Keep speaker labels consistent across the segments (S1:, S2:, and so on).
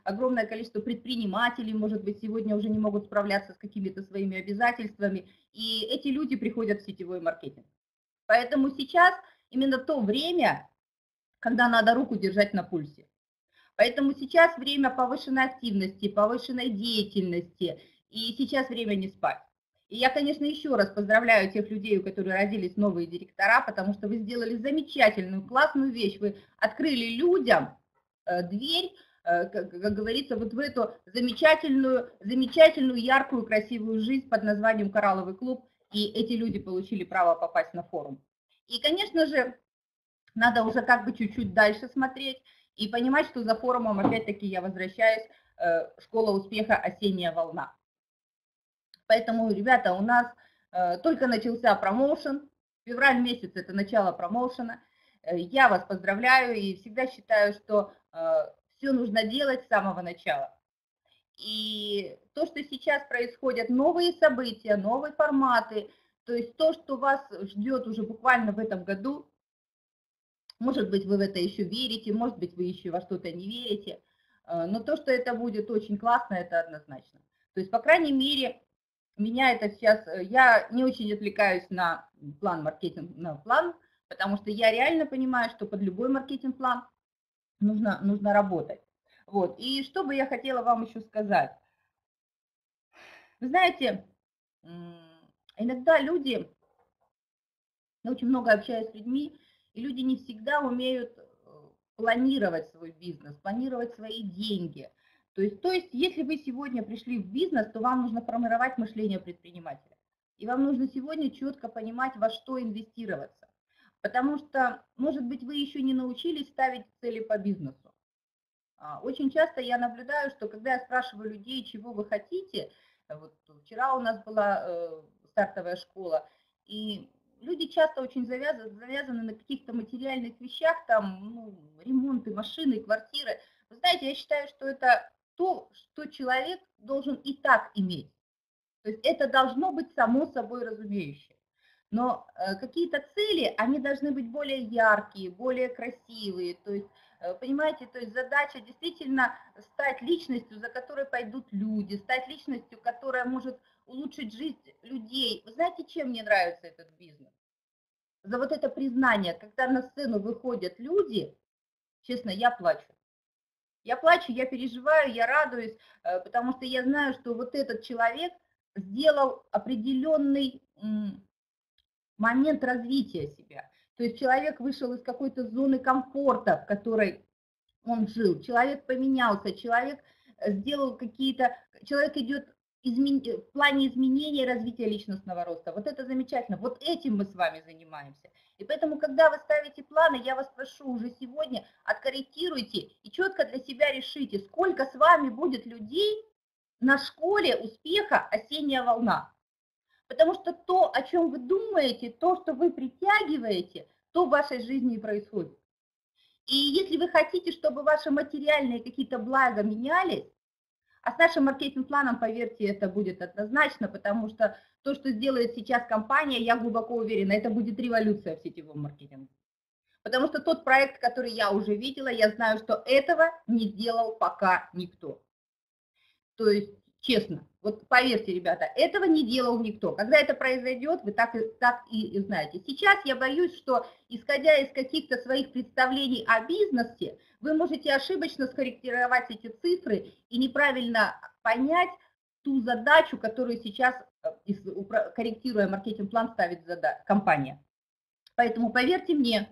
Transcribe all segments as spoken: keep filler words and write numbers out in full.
S1: огромное количество предпринимателей, может быть, сегодня уже не могут справляться с какими-то своими обязательствами, и эти люди приходят в сетевой маркетинг. Поэтому сейчас именно то время, когда надо руку держать на пульсе. Поэтому сейчас время повышенной активности, повышенной деятельности, и сейчас время не спать. И я, конечно, еще раз поздравляю тех людей, у которых родились новые директора, потому что вы сделали замечательную, классную вещь. Вы открыли людям э, дверь, э, как, как говорится, вот в эту замечательную, замечательную, яркую, красивую жизнь под названием «Коралловый клуб», и эти люди получили право попасть на форум. И, конечно же, надо уже как бы чуть-чуть дальше смотреть и понимать, что за форумом, опять-таки, я возвращаюсь, школа успеха «Осенняя волна». Поэтому, ребята, у нас только начался промоушен, февраль месяц – это начало промоушена. Я вас поздравляю и всегда считаю, что все нужно делать с самого начала. И то, что сейчас происходят новые события, новые форматы, то есть то, что вас ждет уже буквально в этом году, может быть, вы в это еще верите, может быть, вы еще во что-то не верите, но то, что это будет очень классно, это однозначно. То есть, по крайней мере, меня это сейчас, я не очень отвлекаюсь на план маркетинг, на план, потому что я реально понимаю, что под любой маркетинг-план нужно, нужно работать. Вот. И что бы я хотела вам еще сказать. Вы знаете, иногда люди, я очень много общаюсь с людьми, и люди не всегда умеют планировать свой бизнес, планировать свои деньги. То есть, то есть, если вы сегодня пришли в бизнес, то вам нужно формировать мышление предпринимателя. И вам нужно сегодня четко понимать, во что инвестироваться. Потому что, может быть, вы еще не научились ставить цели по бизнесу. Очень часто я наблюдаю, что когда я спрашиваю людей, чего вы хотите, вот вчера у нас была стартовая школа, и люди часто очень завязаны, завязаны на каких-то материальных вещах, там, ну, ремонты, машины, квартиры. Вы знаете, я считаю, что это то, что человек должен и так иметь. То есть это должно быть само собой разумеющее. Но э, какие-то цели, они должны быть более яркие, более красивые. То есть, э, понимаете, то есть задача действительно стать личностью, за которой пойдут люди, стать личностью, которая может улучшить жизнь людей. Вы знаете, чем мне нравится этот бизнес? За вот это признание, когда на сцену выходят люди, честно, я плачу. Я плачу, я переживаю, я радуюсь, потому что я знаю, что вот этот человек сделал определенный момент развития себя. То есть человек вышел из какой-то зоны комфорта, в которой он жил, человек поменялся, человек сделал какие-то, человек идет измен... в плане изменения развития личностного роста. Вот это замечательно, вот этим мы с вами занимаемся. И поэтому, когда вы ставите планы, я вас прошу уже сегодня, откорректируйте и четко для себя решите, сколько с вами будет людей на школе успеха «Осенняя волна». Потому что то, о чем вы думаете, то, что вы притягиваете, то в вашей жизни и происходит. И если вы хотите, чтобы ваши материальные какие-то блага менялись, а с нашим маркетинг-планом, поверьте, это будет однозначно, потому что то, что сделает сейчас компания, я глубоко уверена, это будет революция в сетевом маркетинге. Потому что тот проект, который я уже видела, я знаю, что этого не делал пока никто. То есть, честно, вот поверьте, ребята, этого не делал никто. Когда это произойдет, вы так, так и знаете. Сейчас я боюсь, что, исходя из каких-то своих представлений о бизнесе, вы можете ошибочно скорректировать эти цифры и неправильно понять ту задачу, которую сейчас, корректируя маркетинг-план, ставит компания. Поэтому поверьте мне,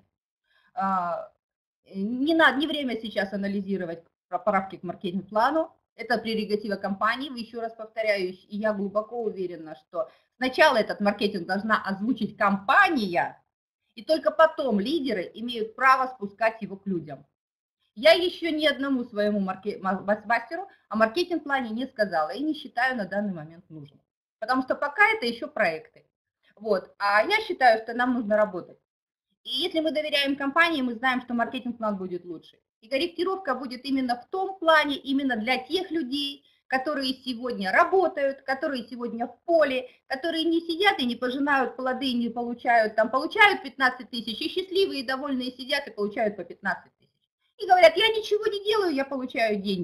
S1: не, надо, не время сейчас анализировать поправки к маркетинг-плану. Это прерогатива компании, еще раз повторяю, и я глубоко уверена, что сначала этот маркетинг должна озвучить компания, и только потом лидеры имеют право спускать его к людям. Я еще ни одному своему мастеру о маркетинг-плане не сказала и не считаю на данный момент нужным, потому что пока это еще проекты. Вот. А я считаю, что нам нужно работать. И если мы доверяем компании, мы знаем, что маркетинг-план будет лучше. И корректировка будет именно в том плане, именно для тех людей, которые сегодня работают, которые сегодня в поле, которые не сидят и не пожинают плоды, и не получают, там, получают пятнадцать тысяч, и счастливые и довольные сидят и получают по пятнадцать тысяч. И говорят, я ничего не делаю, я получаю деньги.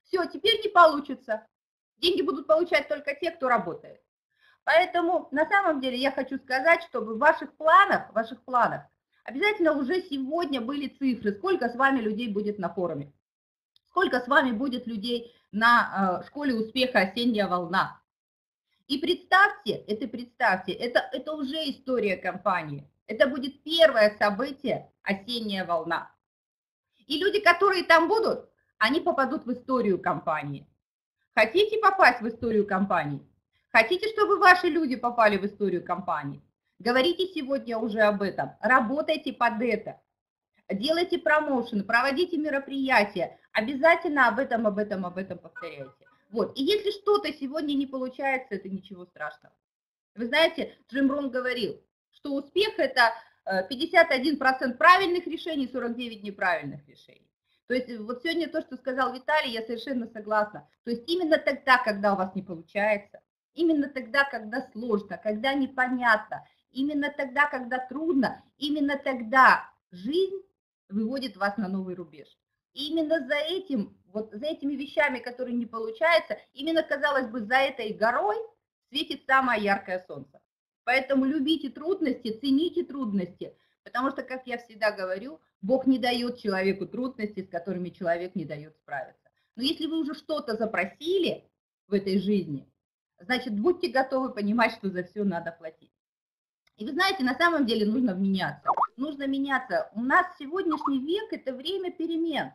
S1: Все, теперь не получится. Деньги будут получать только те, кто работает. Поэтому на самом деле я хочу сказать, чтобы в ваших планах, в ваших планах обязательно уже сегодня были цифры, сколько с вами людей будет на форуме, сколько с вами будет людей на э, школе успеха «Осенняя волна». И представьте, это представьте, это, это уже история компании. Это будет первое событие «Осенняя волна». И люди, которые там будут, они попадут в историю компании. Хотите попасть в историю компании? Хотите, чтобы ваши люди попали в историю компании? Говорите сегодня уже об этом, работайте под это, делайте промоушен, проводите мероприятия, обязательно об этом, об этом, об этом повторяйте. Вот. И если что-то сегодня не получается, это ничего страшного. Вы знаете, Джим Рон говорил, что успех – это пятьдесят один процент правильных решений, сорок девять неправильных решений. То есть вот сегодня то, что сказал Виталий, я совершенно согласна. То есть именно тогда, когда у вас не получается, именно тогда, когда сложно, когда непонятно, именно тогда, когда трудно, именно тогда жизнь выводит вас на новый рубеж. И именно за этим, вот за этими вещами, которые не получаются, именно, казалось бы, за этой горой светит самое яркое солнце. Поэтому любите трудности, цените трудности, потому что, как я всегда говорю, Бог не дает человеку трудности, с которыми человек не дает справиться. Но если вы уже что-то запросили в этой жизни, значит, будьте готовы понимать, что за все надо платить. И вы знаете, на самом деле нужно меняться. Нужно меняться. У нас сегодняшний век – это время перемен,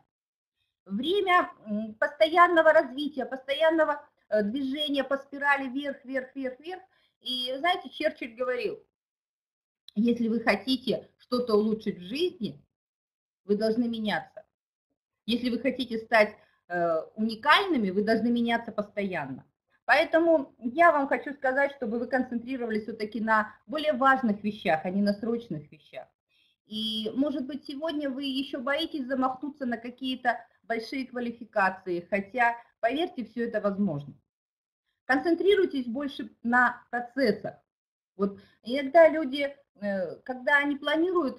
S1: время постоянного развития, постоянного движения по спирали вверх, вверх, вверх, вверх. И знаете, Черчилль говорил, если вы хотите что-то улучшить в жизни, вы должны меняться. Если вы хотите стать э, уникальными, вы должны меняться постоянно. Поэтому я вам хочу сказать, чтобы вы концентрировались все-таки на более важных вещах, а не на срочных вещах. И, может быть, сегодня вы еще боитесь замахнуться на какие-то большие квалификации, хотя, поверьте, все это возможно. Концентрируйтесь больше на процессах. Вот иногда люди, когда они планируют,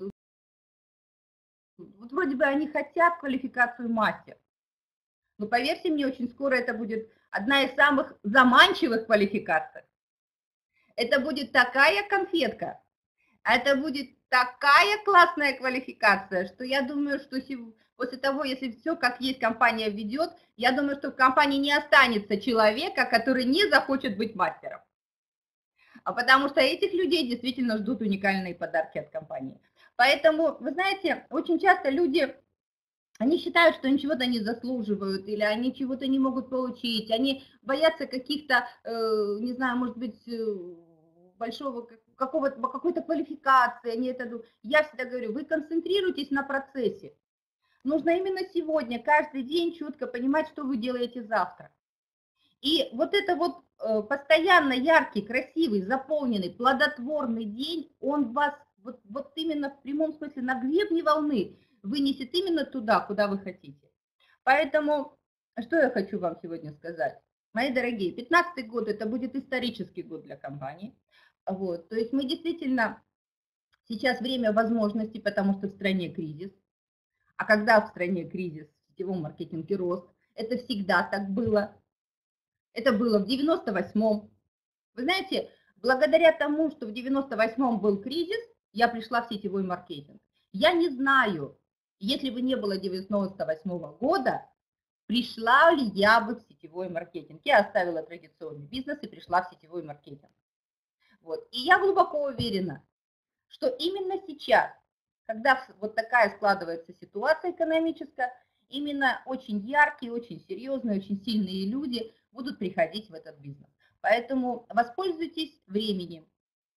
S1: вот вроде бы они хотят квалификацию мастер, но поверьте мне, очень скоро это будет одна из самых заманчивых квалификаций. Это будет такая конфетка, это будет такая классная квалификация, что я думаю, что после того, если все как есть компания ведет, я думаю, что в компании не останется человека, который не захочет быть мастером. А потому что этих людей действительно ждут уникальные подарки от компании. Поэтому, вы знаете, очень часто люди, они считают, что они чего-то не заслуживают, или они чего-то не могут получить, они боятся каких-то, э, не знаю, может быть, большого какого-то, какой-то квалификации. Они это, я всегда говорю, вы концентрируйтесь на процессе. Нужно именно сегодня, каждый день четко понимать, что вы делаете завтра. И вот это вот э, постоянно яркий, красивый, заполненный, плодотворный день, он вас вот, вот именно в прямом смысле на гребне волны вынесет именно туда, куда вы хотите. Поэтому, что я хочу вам сегодня сказать? Мои дорогие, пятнадцатый год – это будет исторический год для компании. Вот, то есть мы действительно, сейчас время возможностей, потому что в стране кризис. А когда в стране кризис, в сетевом маркетинге рост, это всегда так было. Это было в девяносто восьмом. Вы знаете, благодаря тому, что в девяносто восьмом был кризис, я пришла в сетевой маркетинг. Я не знаю, если бы не было девяносто восьмого года, пришла ли я бы в сетевой маркетинг. Я оставила традиционный бизнес и пришла в сетевой маркетинг. Вот. И я глубоко уверена, что именно сейчас, когда вот такая складывается ситуация экономическая, именно очень яркие, очень серьезные, очень сильные люди будут приходить в этот бизнес. Поэтому воспользуйтесь временем,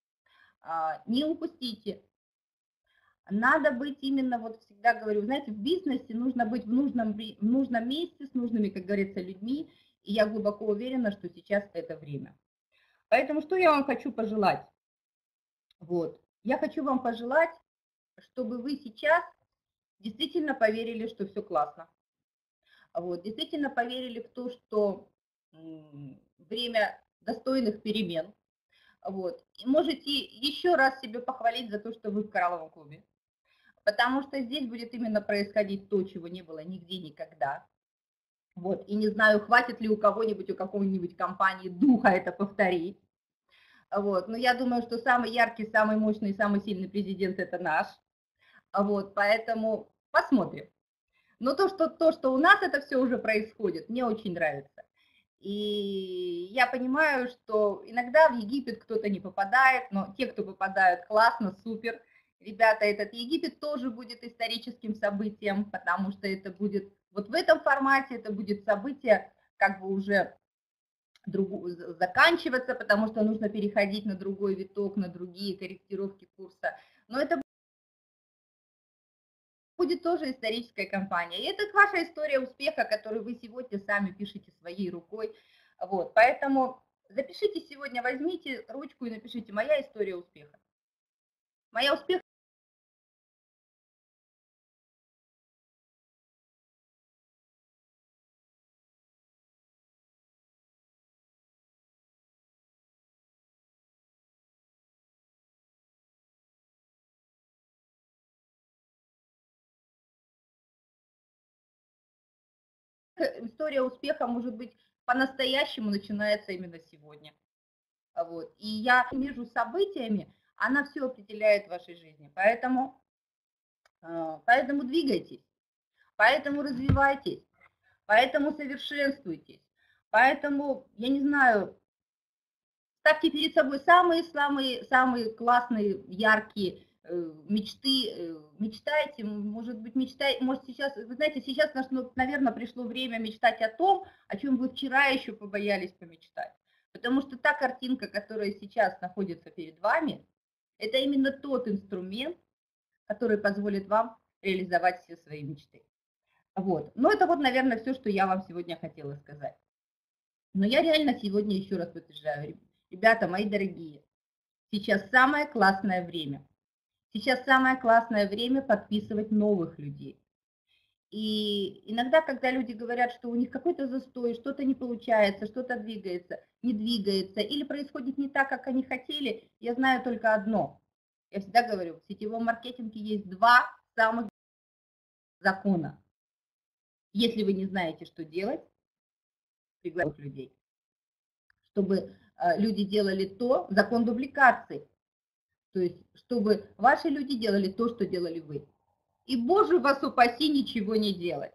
S1: не упустите. Надо быть именно, вот всегда говорю, знаете, в бизнесе нужно быть в нужном, в нужном месте, с нужными, как говорится, людьми. И я глубоко уверена, что сейчас это время. Поэтому что я вам хочу пожелать? Вот. Я хочу вам пожелать, чтобы вы сейчас действительно поверили, что все классно. Вот. Действительно поверили в то, что время достойных перемен. Вот. И можете еще раз себе похвалить за то, что вы в коралловом клубе. Потому что здесь будет именно происходить то, чего не было нигде никогда. Вот, и не знаю, хватит ли у кого-нибудь, у какой-нибудь компании духа это повторить. Вот, но я думаю, что самый яркий, самый мощный, самый сильный президент – это наш. Вот, поэтому посмотрим. Но то что, то, что у нас это все уже происходит, мне очень нравится. И я понимаю, что иногда в Египет кто-то не попадает, но те, кто попадают, классно, супер. Ребята, этот Египет тоже будет историческим событием, потому что это будет, вот в этом формате это будет событие как бы уже другу, заканчиваться, потому что нужно переходить на другой виток, на другие корректировки курса. Но это будет тоже историческая кампания. И это ваша история успеха, которую вы сегодня сами пишете своей рукой. Вот, поэтому запишите сегодня, возьмите ручку и напишите «Моя история успеха». Моя успех история успеха, может быть, по-настоящему начинается именно сегодня. Вот. И я между событиями, она все определяет в вашей жизни. Поэтому, поэтому двигайтесь, поэтому развивайтесь, поэтому совершенствуйтесь. Поэтому, я не знаю, ставьте перед собой самые-самые самые классные, яркие э, мечты, э, мечтайте, может быть, мечтайте, может сейчас, вы знаете, сейчас, наверное, пришло время мечтать о том, о чем вы вчера еще побоялись помечтать. Потому что та картинка, которая сейчас находится перед вами, это именно тот инструмент, который позволит вам реализовать все свои мечты. Вот. Но это вот, наверное, все, что я вам сегодня хотела сказать. Но я реально сегодня еще раз подтверждаю, ребята, мои дорогие, сейчас самое классное время. Сейчас самое классное время подписывать новых людей. И иногда, когда люди говорят, что у них какой-то застой, что-то не получается, что-то двигается, не двигается, или происходит не так, как они хотели, я знаю только одно. Я всегда говорю, в сетевом маркетинге есть два самых закона. Если вы не знаете, что делать, приглашайте людей. Чтобы люди делали то, закон дубликации. То есть, чтобы ваши люди делали то, что делали вы. И, Боже вас упаси, ничего не делать.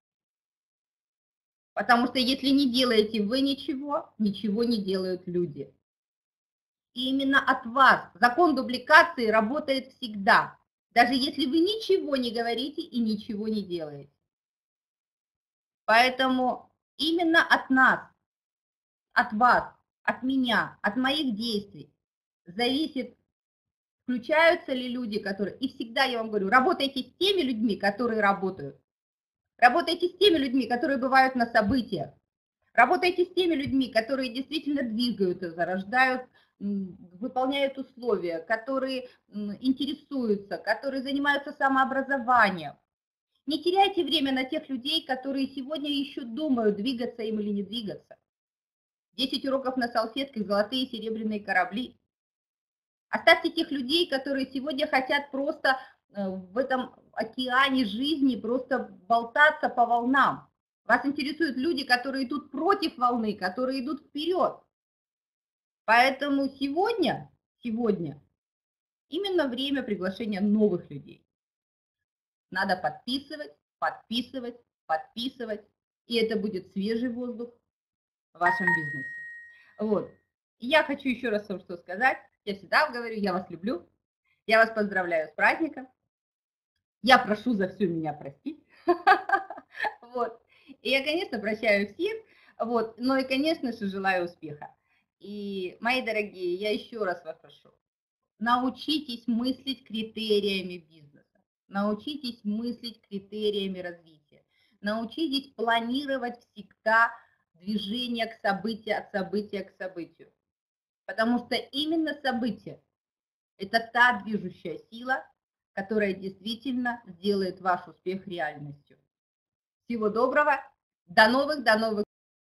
S1: Потому что если не делаете вы ничего, ничего не делают люди. И именно от вас закон дубликации работает всегда, даже если вы ничего не говорите и ничего не делаете. Поэтому именно от нас, от вас, от меня, от моих действий зависит, включаются ли люди, которые... И всегда я вам говорю, работайте с теми людьми, которые работают. Работайте с теми людьми, которые бывают на событиях. Работайте с теми людьми, которые действительно двигаются, зарождают, выполняют условия, которые интересуются, которые занимаются самообразованием. Не теряйте время на тех людей, которые сегодня еще думают, двигаться им или не двигаться. десять уроков на салфетках, золотые и серебряные корабли. Оставьте тех людей, которые сегодня хотят просто в этом океане жизни просто болтаться по волнам. Вас интересуют люди, которые идут против волны, которые идут вперед. Поэтому сегодня, сегодня именно время приглашения новых людей. Надо подписывать, подписывать, подписывать, и это будет свежий воздух в вашем бизнесе. Вот. И я хочу еще раз вам что сказать. Я всегда говорю, я вас люблю, я вас поздравляю с праздником. Я прошу за все меня простить. Вот. И я, конечно, прощаю всех, вот, но и, конечно же, желаю успеха. И, мои дорогие, я еще раз вас прошу, научитесь мыслить критериями бизнеса, научитесь мыслить критериями развития, научитесь планировать всегда движение к событию, от события к событию. Потому что именно событие – это та движущая сила, которая действительно сделает ваш успех реальностью. Всего доброго, до новых, до новых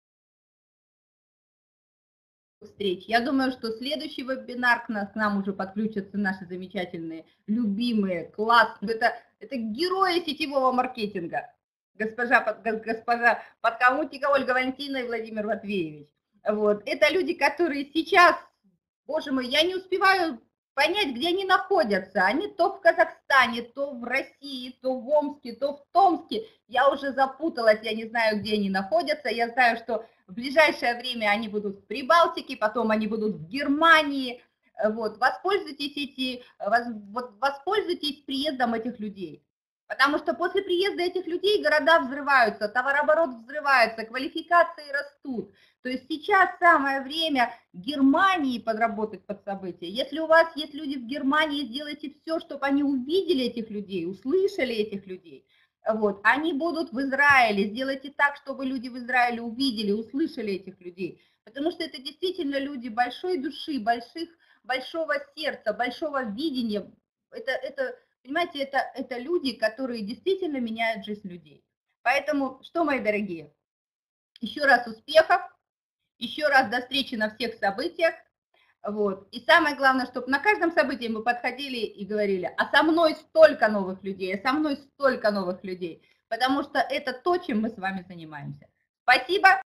S1: встреч. Я думаю, что следующий вебинар к, нас, к нам уже подключатся наши замечательные, любимые, классные, это, это герои сетевого маркетинга. госпожа, госпожа Подколмутникова Ольга Валентиновна и Владимир Матвеевич. Вот. Это люди, которые сейчас, боже мой, я не успеваю понять, где они находятся. Они то в Казахстане, то в России, то в Омске, то в Томске. Я уже запуталась, я не знаю, где они находятся. Я знаю, что в ближайшее время они будут в Прибалтике, потом они будут в Германии. Вот. Воспользуйтесь, эти, вот, воспользуйтесь приездом этих людей. Потому что после приезда этих людей города взрываются, товарооборот взрывается, квалификации растут. То есть сейчас самое время Германии подработать под события. Если у вас есть люди в Германии, сделайте все, чтобы они увидели этих людей, услышали этих людей. Вот. Они будут в Израиле, сделайте так, чтобы люди в Израиле увидели, услышали этих людей. Потому что это действительно люди большой души, больших, большого сердца, большого видения. Это, это, понимаете, это, это люди, которые действительно меняют жизнь людей. Поэтому, что, мои дорогие, еще раз успехов. Еще раз до встречи на всех событиях. Вот. И самое главное, чтобы на каждом событии мы подходили и говорили, а со мной столько новых людей, а со мной столько новых людей. Потому что это то, чем мы с вами занимаемся. Спасибо.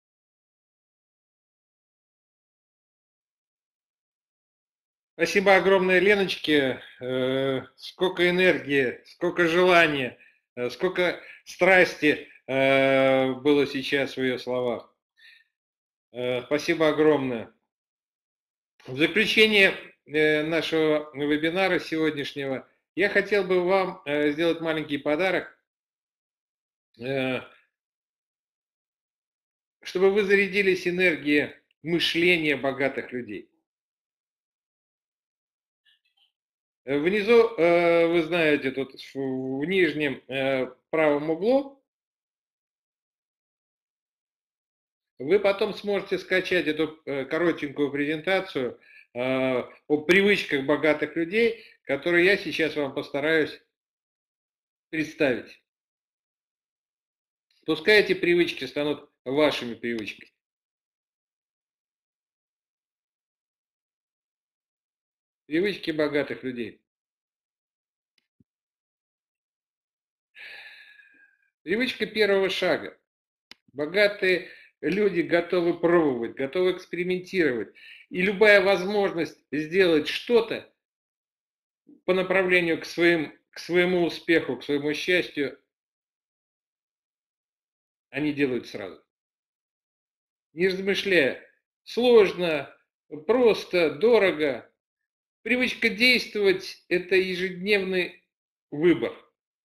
S2: Спасибо огромное, Леночке. Сколько энергии, сколько желания, сколько страсти было сейчас в ее словах. Спасибо огромное. В заключение нашего вебинара сегодняшнего я хотел бы вам сделать маленький подарок, чтобы вы зарядились энергией мышления богатых людей. Внизу, вы знаете, тут в нижнем правом углу вы потом сможете скачать эту коротенькую презентацию о привычках богатых людей, которую я сейчас вам постараюсь представить. Пускай эти привычки станут вашими привычками. Привычки богатых людей. Привычка первого шага. Богатые люди готовы пробовать, готовы экспериментировать. И любая возможность сделать что-то по направлению к, своим, к своему успеху, к своему счастью, они делают сразу. Не размышляя, сложно, просто, дорого. Привычка действовать – это ежедневный выбор.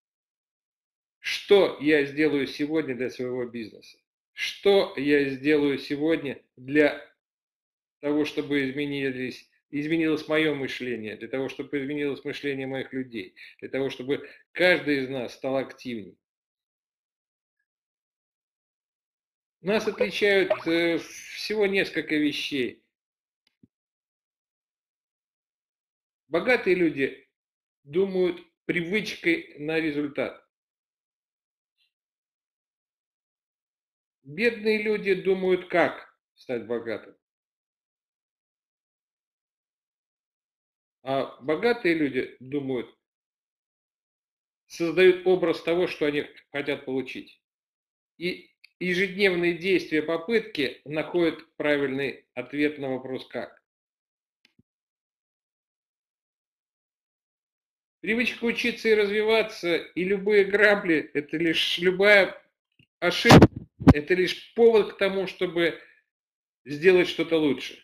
S2: Что я сделаю сегодня для своего бизнеса? Что я сделаю сегодня для того, чтобы изменились, изменилось мое мышление, для того, чтобы изменилось мышление моих людей, для того, чтобы каждый из нас стал активнее. Нас отличают всего несколько вещей. Богатые люди думают привычкой на результат. Бедные люди думают, как стать богатым. А богатые люди думают, создают образ того, что они хотят получить. И ежедневные действия, попытки находят правильный ответ на вопрос «как?». Привычка учиться и развиваться, и любые грабли – это лишь любая ошибка, это лишь повод к тому, чтобы сделать что-то лучше.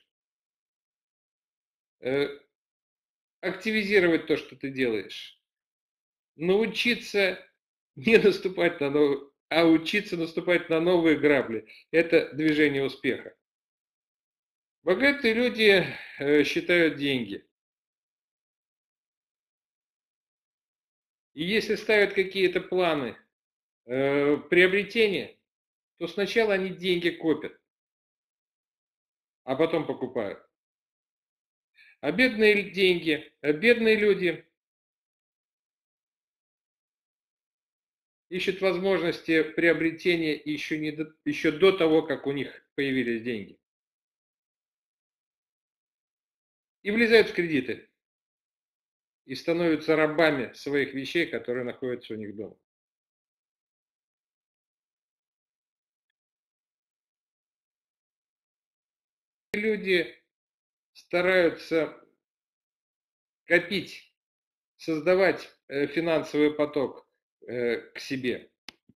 S2: Активизировать то, что ты делаешь. Научиться не наступать на новые, а учиться наступать на новые грабли. Это движение успеха. Богатые люди считают деньги. И если ставят какие-то планы э, приобретения, то сначала они деньги копят, а потом покупают. А бедные деньги, а бедные люди ищут возможности приобретения еще, не до, еще до того, как у них появились деньги. И влезают в кредиты. И становятся рабами своих вещей, которые находятся у них дома. Люди стараются копить, создавать э, финансовый поток э, к себе.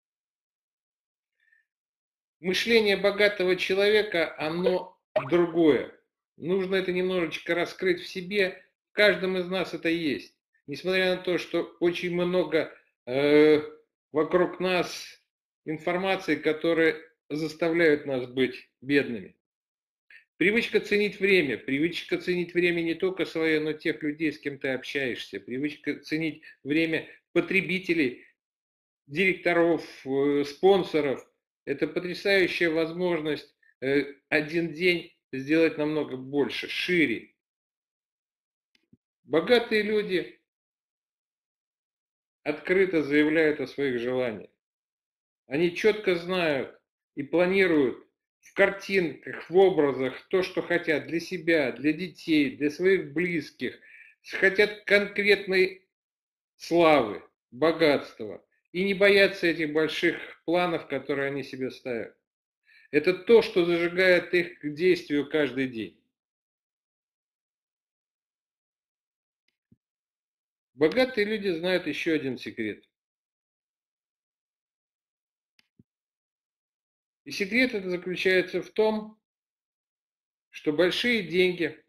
S2: Мышление богатого человека, оно другое. Нужно это немножечко раскрыть в себе. В каждом из нас это есть. Несмотря на то, что очень много э, вокруг нас информации, которые заставляют нас быть бедными. Привычка ценить время, привычка ценить время не только свое, но тех людей, с кем ты общаешься, привычка ценить время потребителей, директоров, э, спонсоров. Это потрясающая возможность э, один день сделать намного больше, шире. Богатые люди открыто заявляют о своих желаниях. Они четко знают и планируют в картинках, в образах то, что хотят для себя, для детей, для своих близких. Хотят конкретной славы, богатства. И не боятся этих больших планов, которые они себе ставят. Это то, что зажигает их к действию каждый день. Богатые люди знают еще один секрет. И секрет это заключается в том, что большие деньги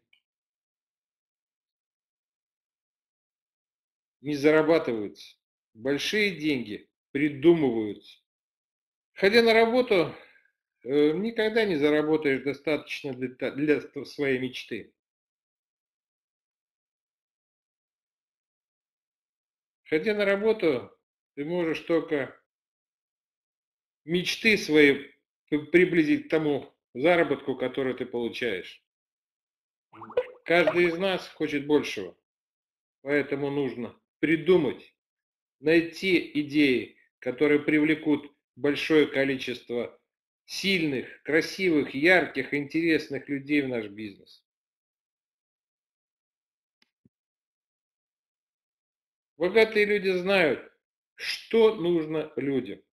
S2: не зарабатываются. Большие деньги придумываются. Ходя на работу, э, никогда не заработаешь достаточно для, для своей мечты. Ходя на работу, ты можешь только мечты свои приблизить к тому заработку, который ты получаешь. Каждый из нас хочет большего, поэтому нужно придумать, найти идеи, которые привлекут большое количество сильных, красивых, ярких, интересных людей в наш бизнес. Богатые люди знают, что нужно людям.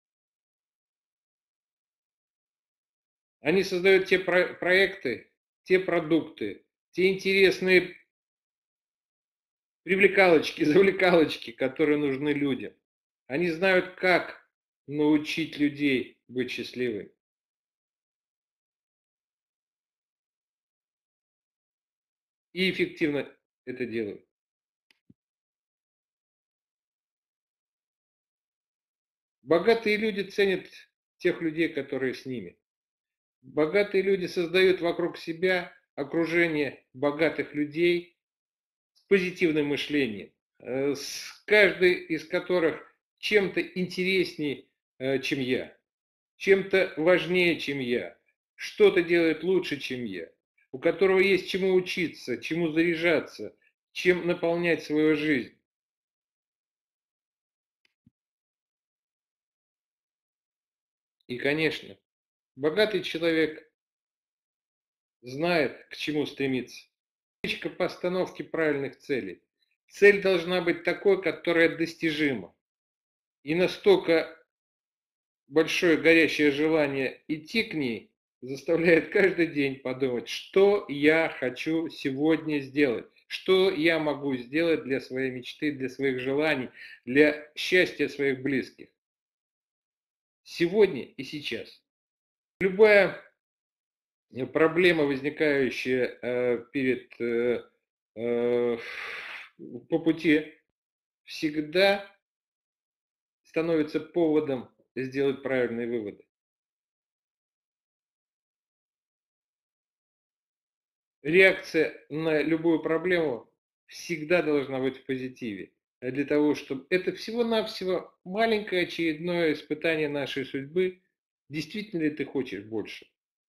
S2: Они создают те про- проекты, те продукты, те интересные привлекалочки, завлекалочки, которые нужны людям. Они знают, как научить людей быть счастливыми. И эффективно это делают. Богатые люди ценят тех людей, которые с ними. Богатые люди создают вокруг себя окружение богатых людей с позитивным мышлением, э, с каждый из которых чем-то интереснее, э, чем я, чем-то важнее, чем я, что-то делает лучше, чем я, у которого есть чему учиться, чему заряжаться, чем наполнять свою жизнь. И, конечно, богатый человек знает, к чему стремиться. Привычка постановки правильных целей. Цель должна быть такой, которая достижима. И настолько большое горящее желание идти к ней заставляет каждый день подумать, что я хочу сегодня сделать, что я могу сделать для своей мечты, для своих желаний, для счастья своих близких. Сегодня и сейчас. Любая проблема, возникающая э, перед, э, э, по пути, всегда становится поводом сделать правильные выводы. Реакция на любую проблему всегда должна быть в позитиве. А для того, чтобы это всего-навсего маленькое очередное испытание нашей судьбы, действительно ли ты хочешь больше?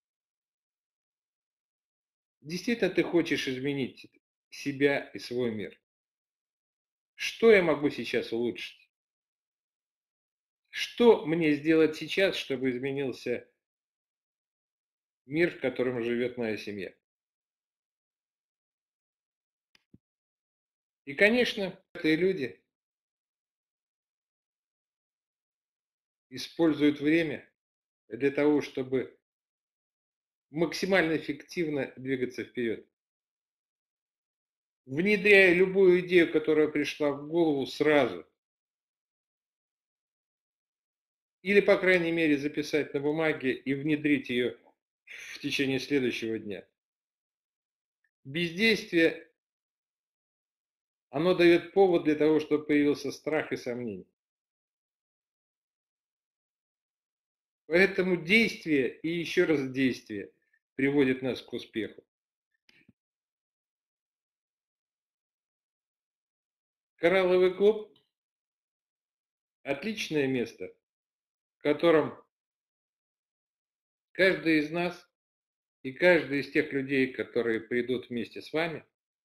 S2: Действительно ты хочешь изменить себя и свой мир? Что я могу сейчас улучшить? Что мне сделать сейчас, чтобы изменился мир, в котором живет моя семья? И, конечно, эти люди используют время для того, чтобы максимально эффективно двигаться вперед. Внедряя любую идею, которая пришла в голову сразу. Или, по крайней мере, записать на бумаге и внедрить ее в течение следующего дня. Бездействие, оно дает повод для того, чтобы появился страх и сомнение. Поэтому действие и еще раз действие приводит нас к успеху. Коралловый клуб – отличное место, в котором каждый из нас и каждый из тех людей, которые придут вместе с вами,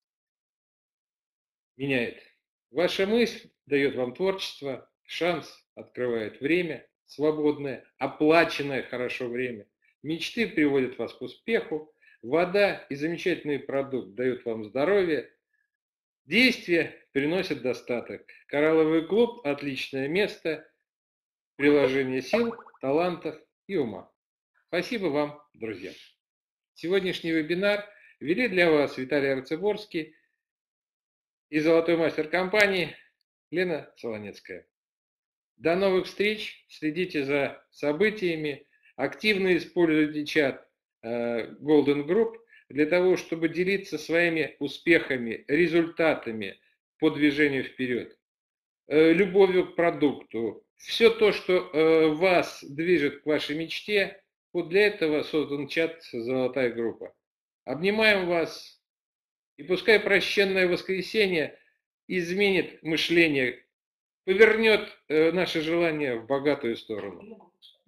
S2: меняет. Ваша мысль дает вам творчество, шанс открывает время, свободное, оплаченное хорошо время. Мечты приводят вас к успеху, вода и замечательный продукт дают вам здоровье, действия приносят достаток. Коралловый клуб – отличное место приложения сил, талантов и ума. Спасибо вам, друзья. Сегодняшний вебинар вели для вас Виталий Арцеборский и золотой мастер компании Лена Солонецкая. До новых встреч, следите за событиями, активно используйте чат Golden Group для того, чтобы делиться своими успехами, результатами по движению вперед, любовью к продукту. Все то, что вас движет к вашей мечте, вот для этого создан чат «Золотая группа». Обнимаем вас, и пускай прощенное воскресенье изменит мышление, повернет наше желание в богатую сторону.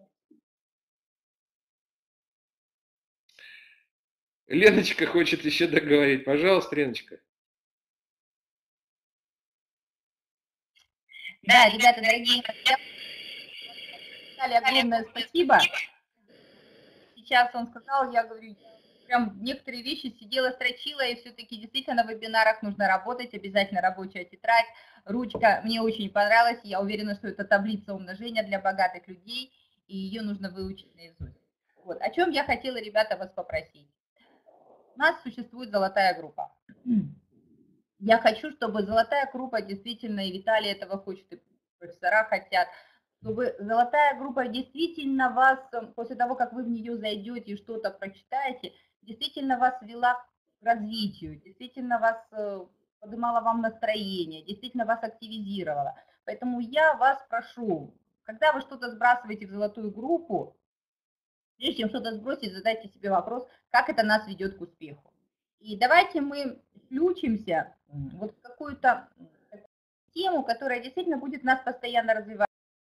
S2: Леночка хочет еще договорить. Пожалуйста, Леночка.
S1: Да, ребята, дорогие, огромное спасибо. Сейчас он сказал, я говорю, прям некоторые вещи сидела, строчила, и все-таки действительно в вебинарах нужно работать, обязательно рабочая тетрадь, ручка. Мне очень понравилось, я уверена, что это таблица умножения для богатых людей, и ее нужно выучить наизусть. Вот. О чем я хотела, ребята, вас попросить. У нас существует золотая группа. Я хочу, чтобы золотая группа действительно, и Виталий этого хочет, и профессора хотят, чтобы золотая группа действительно вас, после того, как вы в нее зайдете и что-то прочитаете, действительно вас вела к развитию, действительно вас поднимала вам настроение, действительно вас активизировала. Поэтому я вас прошу, когда вы что-то сбрасываете в золотую группу, прежде чем что-то сбросить, задайте себе вопрос, как это нас ведет к успеху. И давайте мы включимся вот в какую-то тему, которая действительно будет нас постоянно развивать.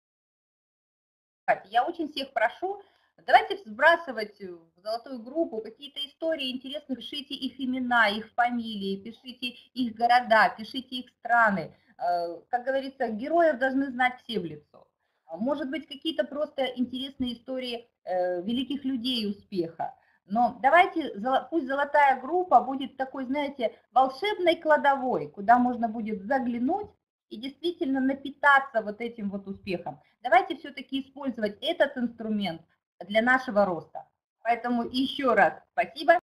S1: Я очень всех прошу, давайте сбрасывать в золотую группу какие-то истории интересные, пишите их имена, их фамилии, пишите их города, пишите их страны. Как говорится, героев должны знать все в лицо. Может быть, какие-то просто интересные истории великих людей успеха. Но давайте, пусть золотая группа будет такой, знаете, волшебной кладовой, куда можно будет заглянуть и действительно напитаться вот этим вот успехом. Давайте все-таки использовать этот инструмент для нашего роста. Поэтому еще раз спасибо.